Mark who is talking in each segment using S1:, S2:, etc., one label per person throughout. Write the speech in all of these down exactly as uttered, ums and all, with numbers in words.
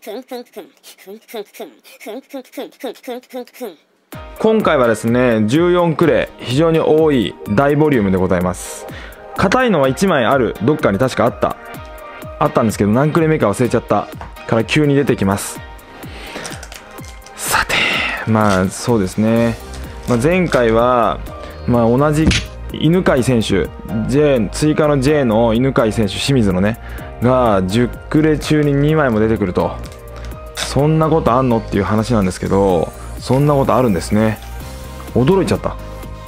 S1: 今回はですねじゅうよんクレ非常に多い大ボリュームでございます。硬いのはいちまいある、どっかに確かあったあったんですけど何クレ目か忘れちゃったから急に出てきます。さてまあそうですね、まあ、前回はまあ同じ犬飼選手 J 追加の J の犬飼選手清水のねがじゅっクレ中ににまいも出てくると、そんなことあんのっていう話なんですけど、そんなことあるんですね。驚いちゃった。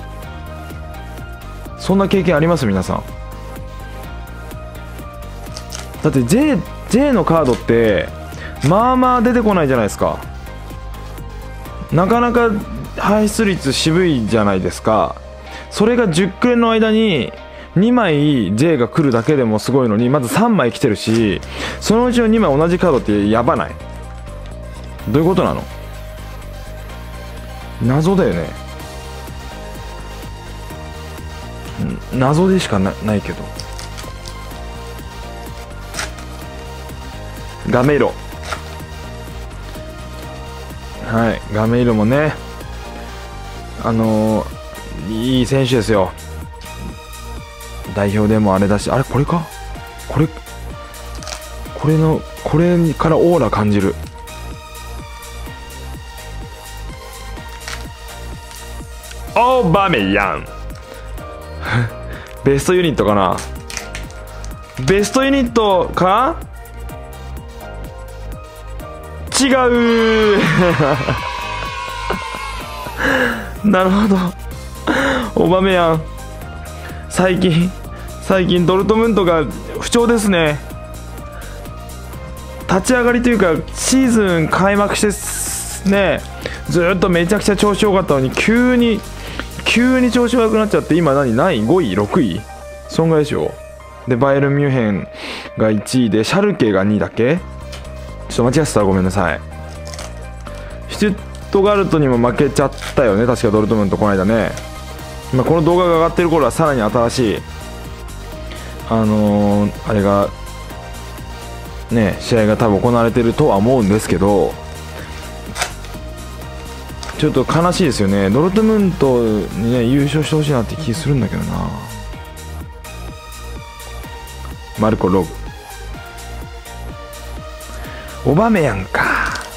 S1: そんな経験あります皆さん？だって J, J のカードってまあまあ出てこないじゃないですか。なかなか排出率渋いじゃないですか。それがじゅっクレの間ににまい J が来るだけでもすごいのに、まずさんまい来てるし、そのうちのにまい同じカードってやばない？どういうことなの？謎だよね。謎でしか な, ないけどガメイロ、はいガメイロもねあのー、いい選手ですよ。代表でもあれだし、あれこれかこれこれのこれからオーラ感じる。オーバメヤンベストユニットかな。ベストユニットか違うなるほどオーバメヤン最近最近ドルトムントが不調ですね。立ち上がりというかシーズン開幕してねずっとめちゃくちゃ調子良かったのに急に急に調子悪くなっちゃって、今何何位ごいろくいそんぐらいでしょ。でバイエルンミュンヘンがいちいでシャルケがにいだっけ、ちょっと間違ってたらごめんなさい。シュツットガルトにも負けちゃったよね確かドルトムントこの間ね。まあ、この動画が上がってる頃はさらに新しいあのー、あれがね試合が多分行われてるとは思うんですけど、ちょっと悲しいですよね。ドルトムントにね優勝してほしいなって気するんだけどな。マルコ・ログオバメヤンか。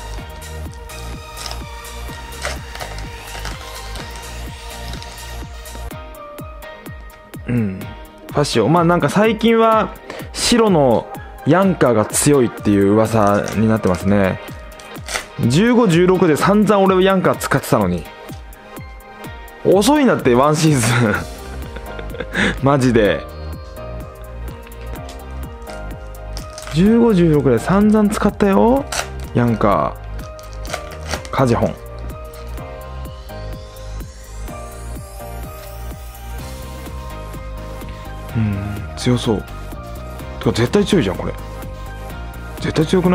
S1: うんファッション、まあなんか最近は白のヤンカーが強いっていう噂になってますね。じゅうご、じゅうろくで散々俺はヤンカー使ってたのに遅いんだってワンシーズンマジでじゅうご、じゅうろくで散々使ったよヤンカーカジェホン。うん強そう。てか絶対強いじゃんこれ。絶対強くない？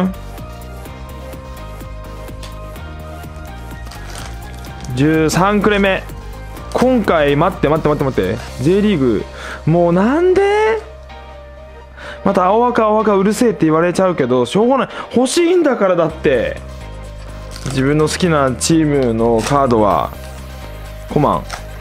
S1: じゅうさんクレ目今回待って待って待って待って J リーグもうなんでまた青赤青赤うるせえって言われちゃうけどしょうがない、欲しいんだから。だって自分の好きなチームのカードはコマ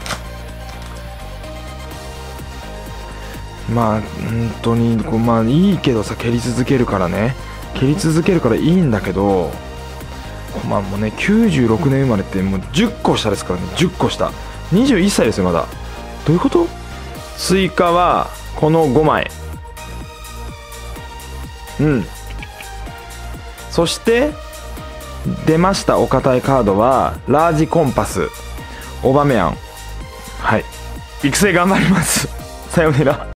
S1: ン、まあ本当にまあいいけどさ蹴り続けるからね蹴り続けるからいいんだけど、コマンもねきゅうじゅうろくねん生まれってもうじゅっこ下ですからね。じゅっこ下にじゅういっさいですよまだ。どういうこと？追加はこのごまい、うんそして出ましたお堅いカードはラージコンパスオバメヤン。はい育成頑張りますさようなら